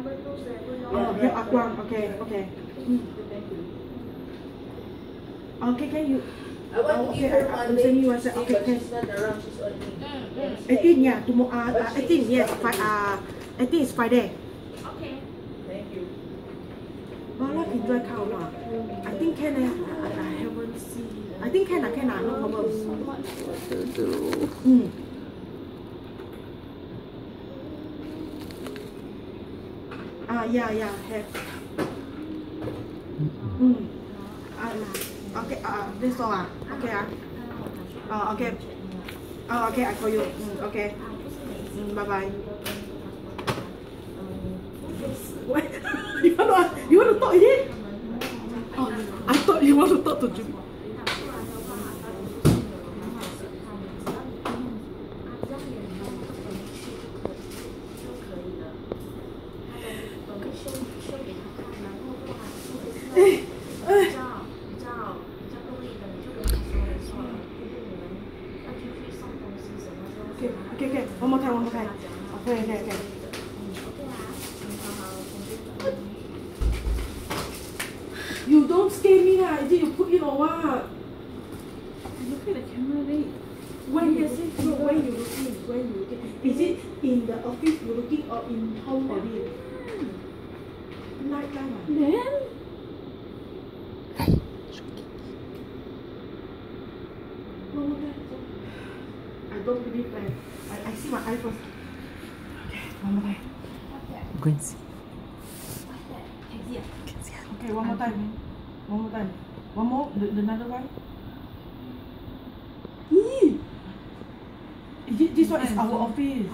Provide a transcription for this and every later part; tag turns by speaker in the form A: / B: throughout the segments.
A: Oh, yeah, Aquam. Okay. Okay, can you? Okay, I'm sending you WhatsApp. Okay, okay. 18, yeah, tomorrow. 18, yes. I think it's Friday.
B: Okay.
C: Thank you.
A: Well, I can try count. I think can. I haven't seen. I think can. No problem.
D: So much work to do.
A: Yeah, have. Okay, this all okay okay. Okay, I call you. Okay. Bye bye. What? You want to talk again? Oh, I thought you want to talk to Jimmy. Okay. One more time. Okay. You don't scare me lah. Is it you put in or what?
D: Look at the camera, right?
A: When you looking? Is it in the office you looking or in home only? Night time.
D: Then?
A: I don't believe that. I see my eye first. Okay, one more time.
D: Go and see.
A: Okay, one more time. One more, another one. This one is our office.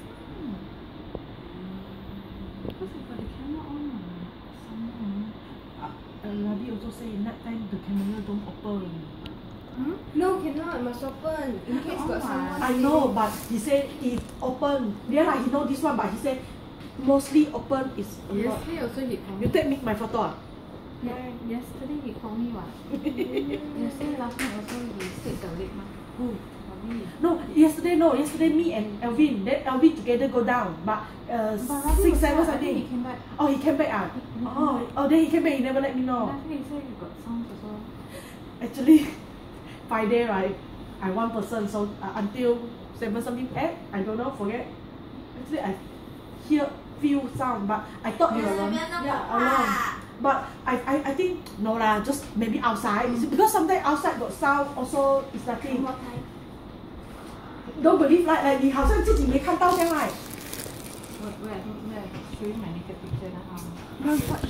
A: Ravi also say night time the camera don't open.
B: No, cannot. Must open. In case got someone.
A: I know, but he said it open. Yeah, like he know this one, but he said mostly open is a lot.
D: Yesterday also he called me.
A: You take my photo.
D: Yeah, yesterday he called me what? Yesterday last night also he said the late one.
A: Who? Yesterday me and Alvin. Then Alvin together go down, but 6, 7 something.
D: He came back.
A: Oh, he came back. Then he came back. He never let me know.
D: Last week he said he got sounds also.
A: Actually, Friday right, I one person, so until 7 something I don't know, forget. Actually, I feel sound, but I thought you alone. Yeah, alone. But I think no lah, just maybe outside. Because sometimes outside got sound also is nothing. Don't believe like 你好像自己没看到这样 right?
D: Where showing my naked picture now.
A: No, what?